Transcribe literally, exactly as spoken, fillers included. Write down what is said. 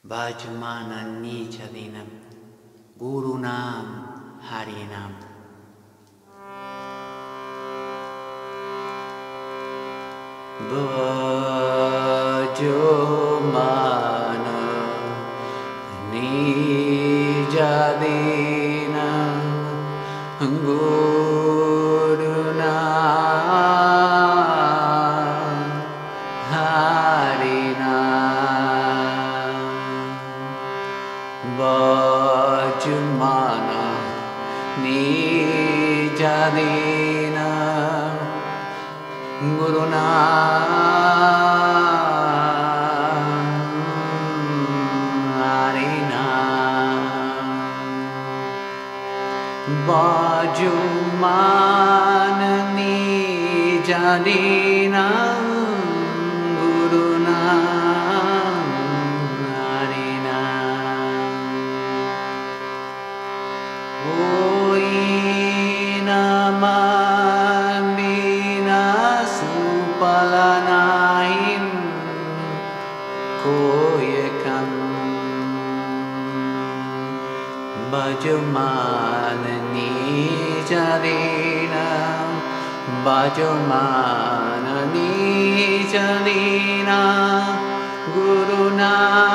Vajmana Nichadinam Gurunam Harinam Vajmana Nichadinam Gurunam Harinam Vajmana Nijadina Gurunam Harinam Vajmana Nijadina Gurunam Oinamamina supalanaim koyekam Vajmana Nijadina Vajmana Nijadina Gurunam